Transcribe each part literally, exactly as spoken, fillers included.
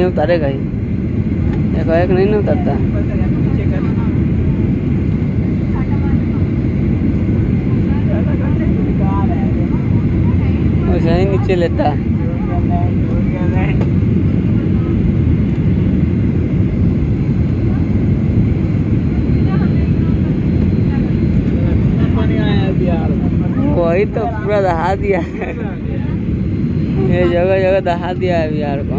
नहीं उतारेगा ही, देखो एक नहीं ना उतरता, वैसे ही नीचे लेता है। वही तो पूरा दहा दिया है, ये जगह जगह दहा दिया है बिहार को।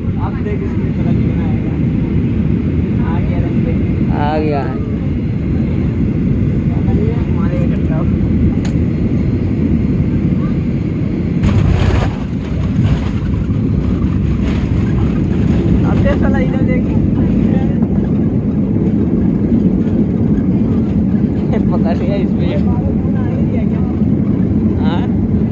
आ गया है साला इधर देखिए, पकड़ लिया इसमें। हाँ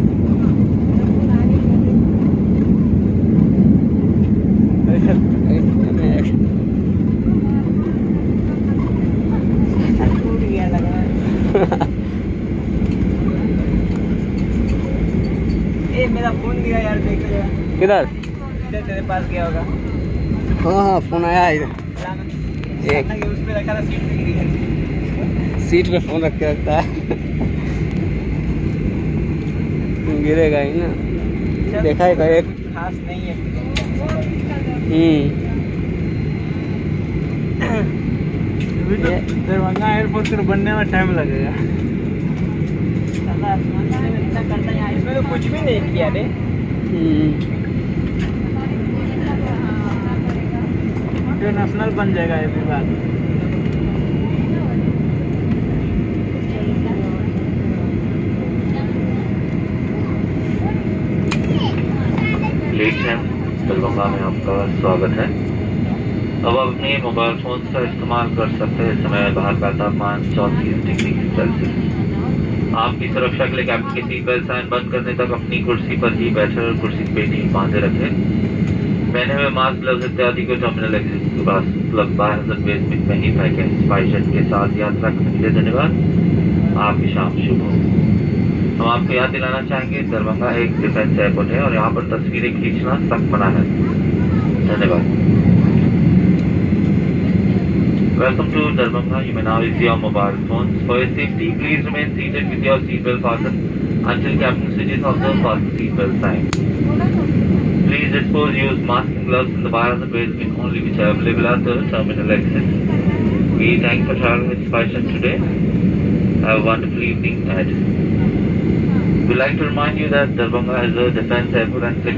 ए मेरा फोन दिया यार, देख किधर तेरे पास गया होगा। हाँ हाँ फोन आया इधर, एक उस पे रखा था, सीट पे गिरी है, सीट पे फोन रख के रखता है, गिरेगा ही ना, देखा है एक खास नहीं है। हम्म दरभंगा एयरपोर्ट के बनने में टाइम लगेगा। इसमें तो कुछ भी नहीं किया रे। इंटरनेशनल बन जाएगा ये विभाग। दरभंगा में आपका स्वागत है। अब आप अपने मोबाइल फोन का इस्तेमाल कर सकते हैं। इस समय बाहर का तापमान चौंतीस डिग्री सेल्सियस। आपकी सुरक्षा के लिए कैप्टन की सीट बेल्ट साइन बंद करने तक अपनी कुर्सी पर ही बैठे और कुर्सी पे नहीं बांधे रखें। पहने हुए मास्क, ग्लव्स इत्यादि को टर्मिनल एग्जिट के पास उपलब्ध बाहर बेसमेंट में ही फेंकें। स्पाइस के साथ यात्रा करने के लिए धन्यवाद। आपकी शाम शुभ हो। हम आपको याद दिलाना चाहेंगे दरभंगा एक डिफेंस एयरपोर्ट है और यहाँ पर तस्वीरें खींचना सख्त मना है। धन्यवाद। Welcome to Darbhanga. You may now use your mobile phones. For your safety, please remain seated with your seatbelt fastened until Captain switches off the fasten seatbelt sign. Please dispose use mask and gloves in the bar and the basement only which are available at the terminal exit. We thank you for traveling with SpiceJet today. Have a wonderful evening ahead. We'd like to remind you that Darbhanga is a defense airport and